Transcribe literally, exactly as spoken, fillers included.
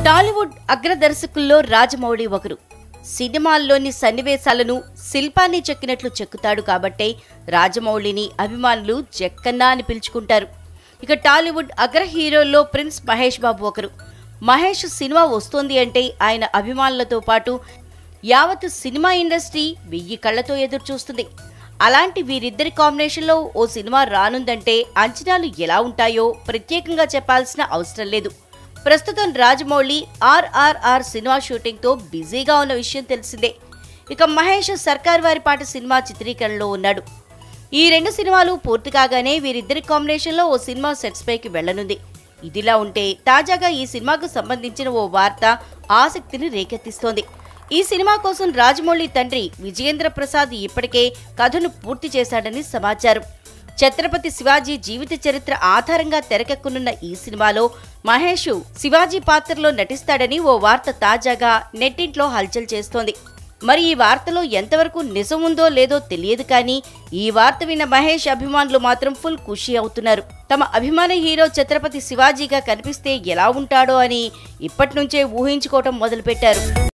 టాలీవుడ్ అగ్రదర్శకుల్లో రాజమౌళి ఒకరు. సినిమాల్లోని సన్నివేశాలను శిల్పాన్ని చెక్కినట్లు చెక్కుతాడు కాబట్టే రాజమౌళిని అభిమానులు జక్కన్న అని పిలుచుకుంటారు. ఇక టాలీవుడ్ అగ్ర హీరోల్లో ప్రిన్స్ మహేష్ బాబు ఒకరు. మహేష్ సినిమా వస్తోంది అంటే ఆయన అభిమానులతో పాటు యావత్ సినిమా ఇండస్ట్రీ వెయ్యి కళ్లతో ఎదురు చూస్తుంది. అలాంటి వీరిద్దరి కాంబినేషన్లో ఓ సినిమా రానుందంటే అంచనాలు ఎలా ఉంటాయో ప్రత్యేకంగా చెప్పాల్సిన అవసరం లేదు. ప్రస్తుతం రాజమౌళి ఆర్ఆర్ఆర్ సినిమా షూటింగ్తో బిజీగా ఉన్న విషయం తెలిసిందే. ఇక మహేష్ సర్కార్ వారి పాట సినిమా చిత్రీకరణలో ఉన్నాడు. ఈ రెండు సినిమాలు పూర్తి కాగానే వీరిద్దరి కాంబినేషన్లో ఓ సినిమా సెట్స్ పైకి వెళ్లనుంది. ఇదిలా ఉంటే తాజాగా ఈ సినిమాకు సంబంధించిన ఓ వార్త ఆసక్తిని రేకెత్తిస్తోంది. ఈ సినిమా కోసం రాజమౌళి తండ్రి విజయేంద్ర ప్రసాద్ ఇప్పటికే కథను పూర్తి చేశాడని సమాచారం. ఛత్రపతి శివాజీ జీవిత చరిత్ర ఆధారంగా తెరకెక్కనున్న ఈ సినిమాలో మహేష్ శివాజీ పాత్రలో నటిస్తాడని ఓ వార్త తాజాగా నెట్టింట్లో హల్చల్ చేస్తోంది. మరి ఈ వార్తలో ఎంతవరకు నిజం ఉందో లేదో తెలియదు కానీ ఈ వార్త విన్న మహేష్ అభిమానులు మాత్రం ఫుల్ ఖుషి అవుతున్నారు. తమ అభిమాన హీరో ఛత్రపతి శివాజీగా కనిపిస్తే ఎలా ఉంటాడో అని ఇప్పటి నుంచే ఊహించుకోవటం మొదలుపెట్టారు.